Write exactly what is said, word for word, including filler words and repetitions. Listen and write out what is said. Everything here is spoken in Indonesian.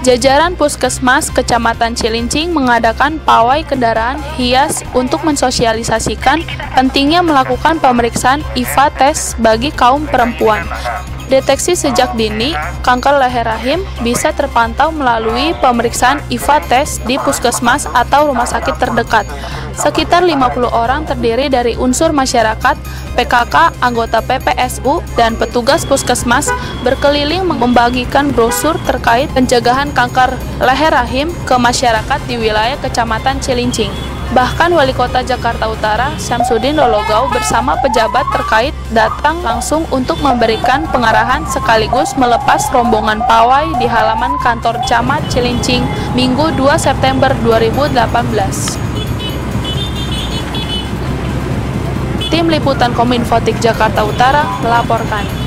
Jajaran Puskesmas Kecamatan Cilincing mengadakan pawai kendaraan hias untuk mensosialisasikan pentingnya melakukan pemeriksaan I V A tes bagi kaum perempuan. Deteksi sejak dini, kanker leher rahim bisa terpantau melalui pemeriksaan I V A tes di puskesmas atau rumah sakit terdekat. Sekitar lima puluh orang terdiri dari unsur masyarakat, P K K, anggota P P S U, dan petugas puskesmas berkeliling membagikan brosur terkait pencegahan kanker leher rahim ke masyarakat di wilayah Kecamatan Cilincing. Bahkan Wali Kota Jakarta Utara, Syamsuddin Dologau bersama pejabat terkait datang langsung untuk memberikan pengarahan sekaligus melepas rombongan pawai di halaman kantor Camat Cilincing Minggu dua September dua ribu delapan belas. Tim Liputan Kominfotik Jakarta Utara melaporkan.